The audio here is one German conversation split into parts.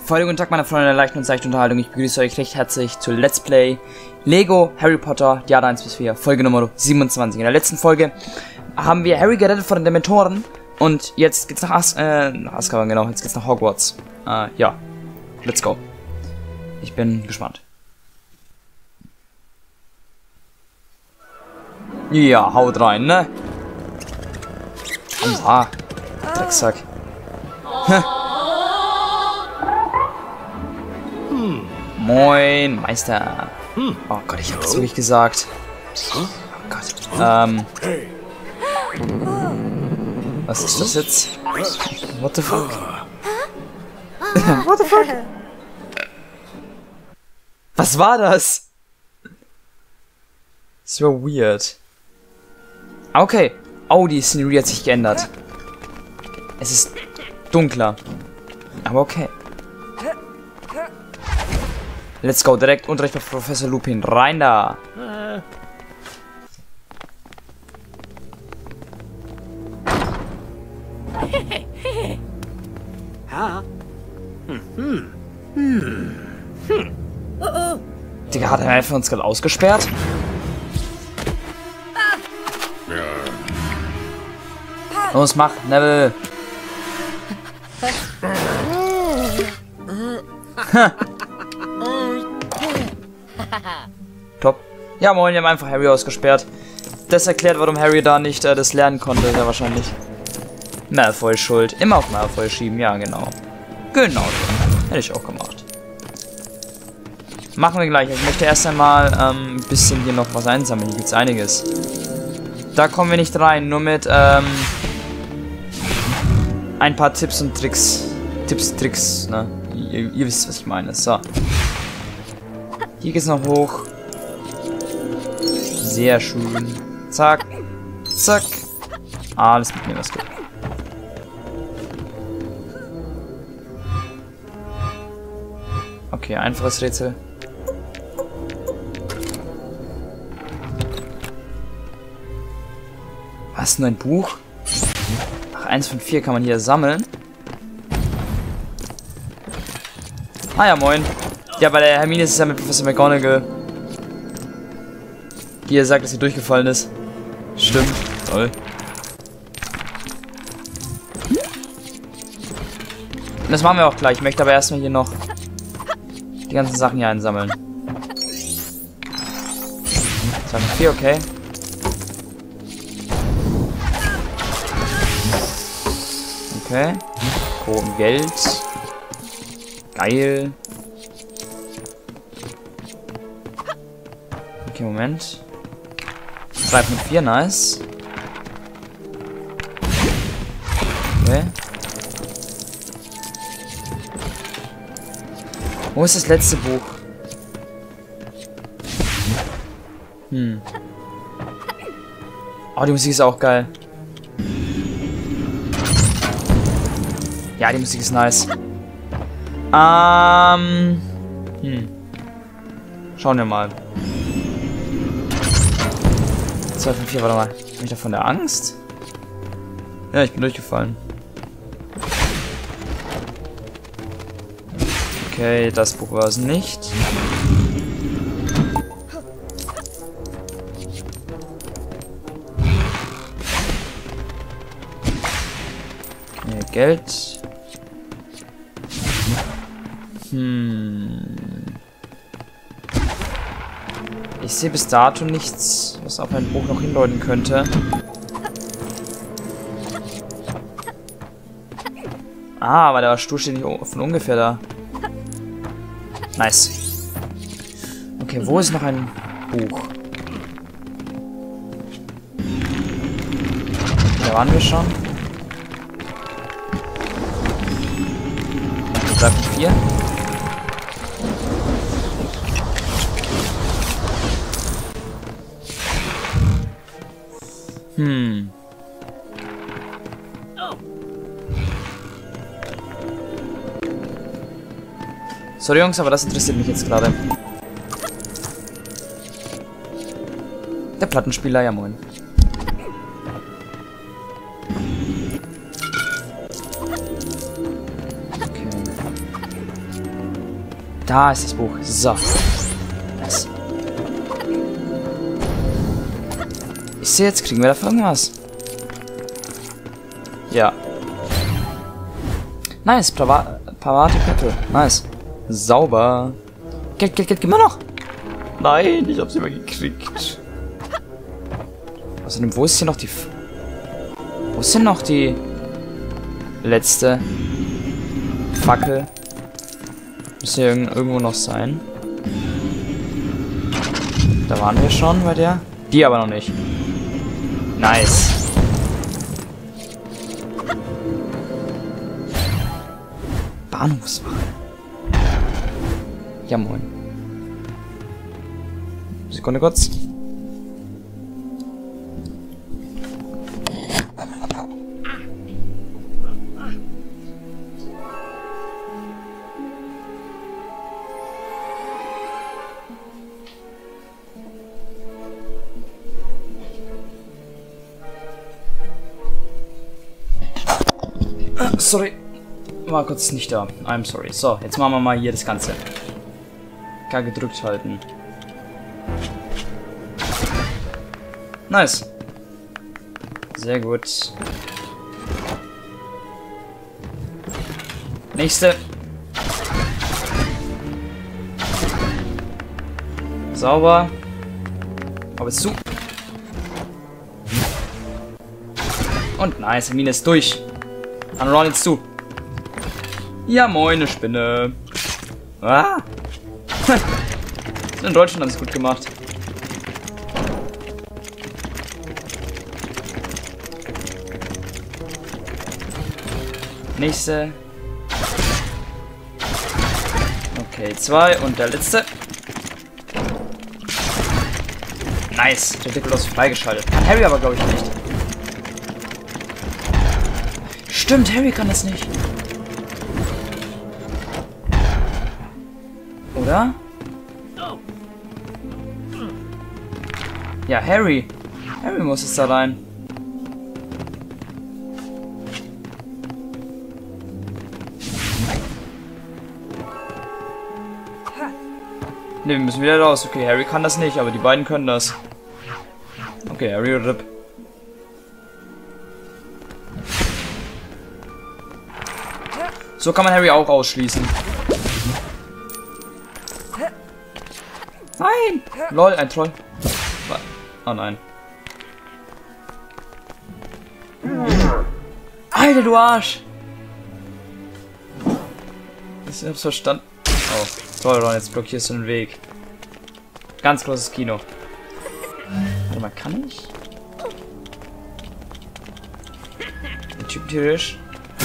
Guten Tag, meine Freunde der leichten und seichten Unterhaltung. Ich begrüße euch recht herzlich zu Let's Play Lego Harry Potter, die Jahre 1 bis 4, Folge Nummer 27. In der letzten Folge haben wir Harry gerettet von den Dementoren und jetzt geht's nach Azkaban, genau, jetzt geht's nach Hogwarts. Ja, let's go. Ich bin gespannt. Ja, haut rein, ne? Drecksack. Moin, Meister. Oh Gott, ich hab das wirklich gesagt. Oh Gott. Was ist das jetzt? What the fuck? What the fuck? Was war das? Das war weird. Okay. Oh, die Szenerie hat sich geändert. Es ist dunkler. Aber okay. Let's go, direkt Unterricht bei Professor Lupin. Rein da! Digga, hat er einfach uns gerade ausgesperrt? Los, mach, Neville! Top. Ja, moin, wir haben einfach Harry ausgesperrt. Das erklärt, warum Harry da nicht das lernen konnte, sehr wahrscheinlich. Malfoy schuld. Immer auf Malfoy schieben, ja, genau. Genau, hätte ich auch gemacht. Machen wir gleich. Ich möchte erst einmal ein bisschen hier noch was einsammeln. Hier gibt's einiges. Da kommen wir nicht rein, nur mit ein paar Tipps und Tricks. Tipps, Tricks, ne? Ihr wisst, was ich meine. So. Hier geht's noch hoch. Sehr schön. Zack. Zack. Alles mitnehmen, was gut. Okay, einfaches Rätsel. Was, nur ein Buch? Ach, 1 von 4 kann man hier sammeln. Ah ja, moin. Ja, bei der Hermine ist es ja mit Professor McGonagall. Die ihr sagt, dass sie durchgefallen ist. Stimmt. Toll. Und das machen wir auch gleich. Ich möchte aber erstmal hier noch die ganzen Sachen hier einsammeln. 2 von 4, okay. Okay. Groben Geld. Geil. Okay, Moment. 3 von 4, nice. Okay. Wo ist das letzte Buch? Oh, die Musik ist auch geil. Ja, die Musik ist nice. Schauen wir mal. 2 von 4, warte mal. Bin ich da von der Angst? Ja, ich bin durchgefallen. Okay, das Buch war es nicht. Okay, Geld. Ich sehe bis dato nichts, was auf ein Buch noch hindeuten könnte. Ah, aber der Stuhl steht nicht von ungefähr da. Nice. Okay, wo ist noch ein Buch? Da waren wir schon. 3 von 4. Sorry Jungs, aber das interessiert mich jetzt gerade. Der Plattenspieler, ja moin. Da ist das Buch. So. Das. Ich sehe, jetzt kriegen wir da irgendwas. Ja. Nice, private Kette. Nice. Sauber. Geld, Geld, Geld, gib mir noch. Nein, ich hab's immer gekriegt. Außerdem, wo ist hier noch die... Wo ist denn noch die... letzte... Fackel? Muss hier irgendwo noch sein. Da waren wir schon bei der. Die aber noch nicht. Nice. Bahnhofswache. Ja, moin. Sekunde kurz. Sorry. War kurz nicht da. I'm sorry. So, jetzt machen wir mal hier das Ganze. K gedrückt halten. Nice. Sehr gut. Nächste. Sauber. Aber zu. Und nice, Mine ist durch. Unrun jetzt zu. Ja, moin, eine Spinne. Ah. In Deutschland haben sie es gut gemacht. Nächste. Okay, 2 und der letzte. Nice. Ridiculous freigeschaltet. Kann Harry aber, glaube ich, nicht. Stimmt, Harry kann das nicht. Oder? Ja, Harry. Harry muss es da rein. Ne, wir müssen wieder raus. Okay, Harry kann das nicht, aber die beiden können das. Okay, Harry RIP. So kann man Harry auch ausschließen. Nein! Lol, ein Troll. Oh nein. Alter, du Arsch! Ich hab's verstanden. Oh, toll, Ron, jetzt blockierst du den Weg. Ganz großes Kino. Warte mal, kann ich? Der Typ theoretisch.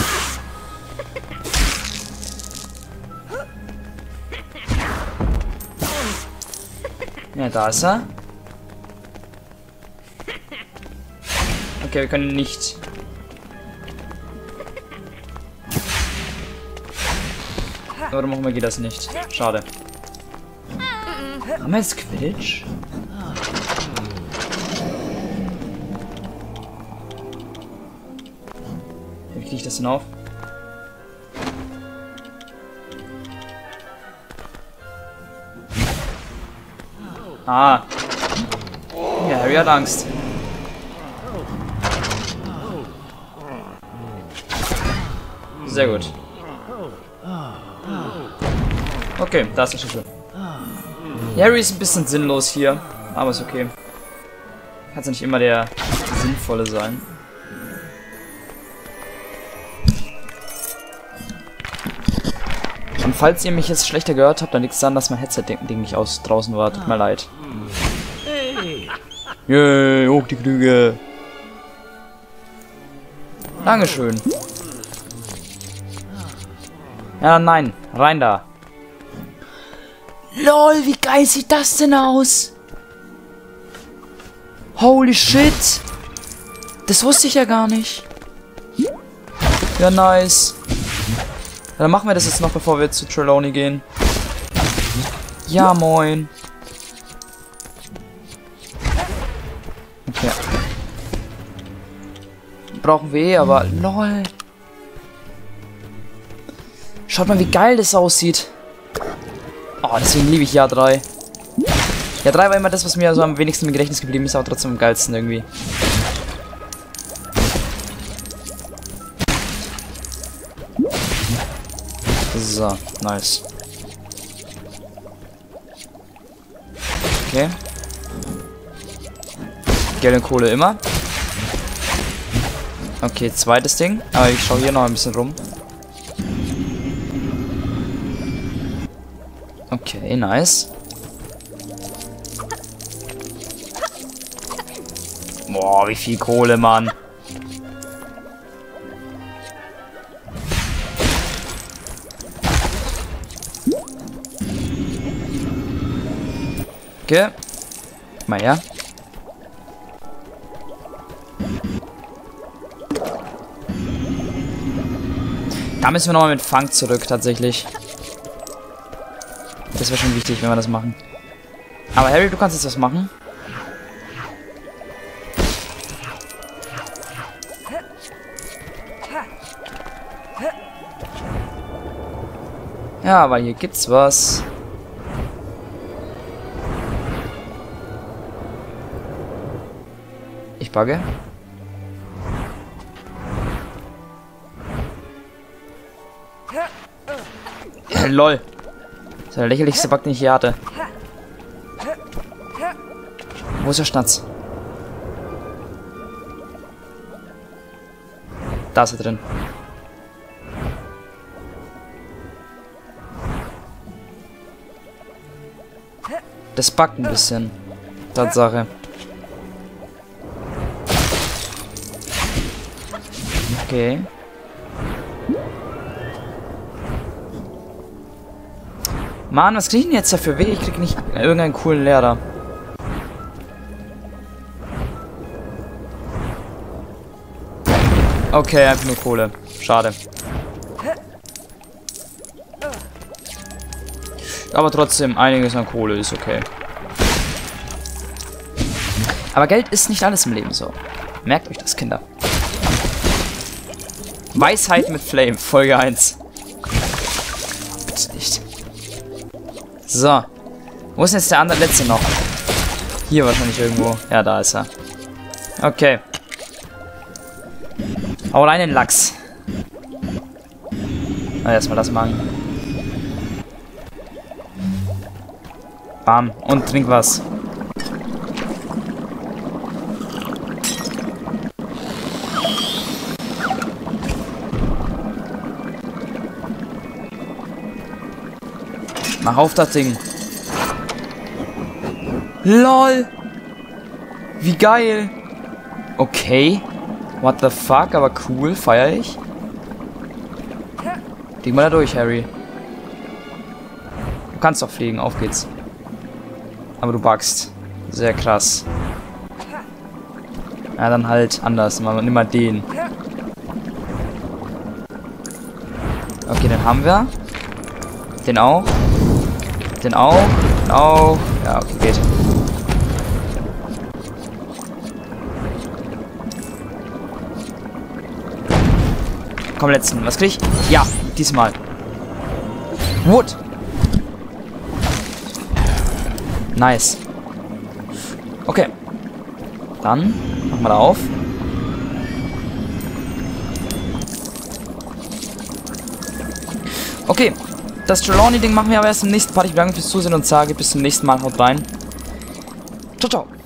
Ja, da ist er. Okay, wir können nicht. Warum auch immer geht das nicht? Schade. Haben wir jetzt Quidditch? Wie kriege ich das denn auf? Ah. Ja, Harry hat Angst. Sehr gut. Okay, da ist der Schlüssel. Harry ist ein bisschen sinnlos hier, aber ist okay. Kann ja nicht immer der Sinnvolle sein. Und falls ihr mich jetzt schlechter gehört habt, dann liegt es daran, dass mein Headset-Ding nicht draußen war. Tut mir leid. Yay, hoch die Klüge. Dankeschön. Ja, nein. Rein da. LOL, wie geil sieht das denn aus? Holy shit. Das wusste ich ja gar nicht. Ja, nice. Dann machen wir das jetzt noch, bevor wir zu Trelawney gehen. Ja, moin. Okay. Brauchen wir aber... LOL. Schaut mal, wie geil das aussieht. Oh, deswegen liebe ich Jahr 3. Jahr 3 war immer das, was mir so am wenigsten im Gedächtnis geblieben ist, aber trotzdem am geilsten irgendwie. So, nice. Okay. Geld und Kohle immer. Okay, zweites Ding. Aber ich schaue hier noch ein bisschen rum. Okay, nice. Boah, wie viel Kohle, Mann. Okay. Mal her. Da müssen wir nochmal mit Fang zurück, tatsächlich. Das wäre schon wichtig, wenn wir das machen. Aber Harry, du kannst jetzt was machen. Ja, aber hier gibt's was. Ich bugge. Lol. Das ist der lächerlichste Bug, den ich hier hatte. Wo ist der Schnatz? Da ist er drin. Das buggt ein bisschen. Tatsache. Okay. Mann, was krieg ich denn jetzt dafür weh? Ich krieg nicht irgendeinen coolen Lehrer. Okay, einfach nur Kohle. Schade. Aber trotzdem, einiges an Kohle ist okay. Aber Geld ist nicht alles im Leben so. Merkt euch das, Kinder. Weisheit mit Flame, Folge 1. Bitte nicht. So. Wo ist denn jetzt der andere letzte noch? Hier wahrscheinlich irgendwo. Ja, da ist er. Okay. Hau rein in den Lachs. Erstmal das machen. Bam. Und trink was. Mach auf das Ding. LOL. Wie geil. Okay. What the fuck, aber cool, feier ich. Flieg mal da durch, Harry. Du kannst doch fliegen, auf geht's. Aber du buggst. Sehr krass. Ja, dann halt anders. Nimm mal den. Okay, den haben wir. Den auch. Den auch. Den auch. Ja, okay, geht. Komm, letzten. Was krieg ich? Ja, diesmal. Wood. Nice. Okay. Dann machen wir da auf. Okay. Das Trelawney-Ding machen wir aber erst im nächsten Part. Ich bedanke mich fürs Zusehen und sage bis zum nächsten Mal. Haut rein. Ciao, ciao.